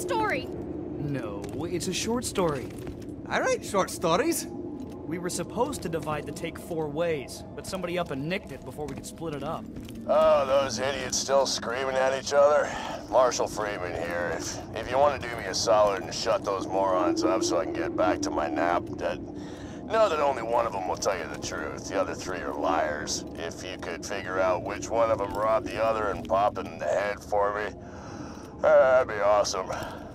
story. No, it's a short story. I write short stories. We were supposed to divide the take 4 ways, but somebody up and nicked it before we could split it up. Oh, those idiots still screaming at each other? Marshall Freeman here. If you want to do me a solid and shut those morons up so I can get back to my nap, know that only one of them will tell you the truth. The other 3 are liars. If you could figure out which one of them robbed the other and pop it in the head for me, that'd be awesome.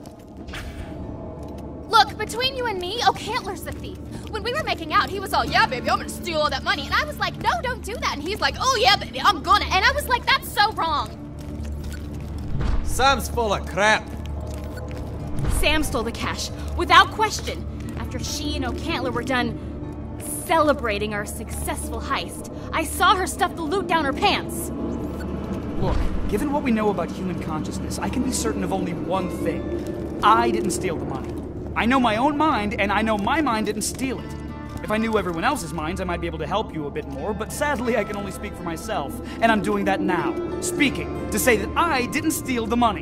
Look, between you and me, O'Cantler's the thief. When we were making out, he was all, yeah, baby, I'm gonna steal all that money. And I was like, no, don't do that. And he's like, oh, yeah, baby, I'm gonna. And I was like, that's so wrong. Sam's full of crap. Sam stole the cash, without question. After she and O'Cantler were done celebrating our successful heist, I saw her stuff the loot down her pants. Look, given what we know about human consciousness, I can be certain of only one thing. I didn't steal the money. I know my own mind, and I know my mind didn't steal it. If I knew everyone else's minds, I might be able to help you a bit more, but sadly I can only speak for myself, and I'm doing that now. Speaking, to say that I didn't steal the money.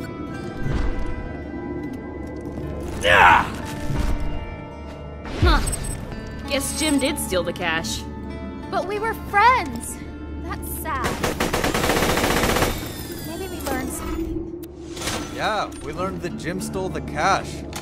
Huh. Guess Jim did steal the cash. But we were friends. That's sad. Maybe we learned something. Yeah, we learned that Jim stole the cash.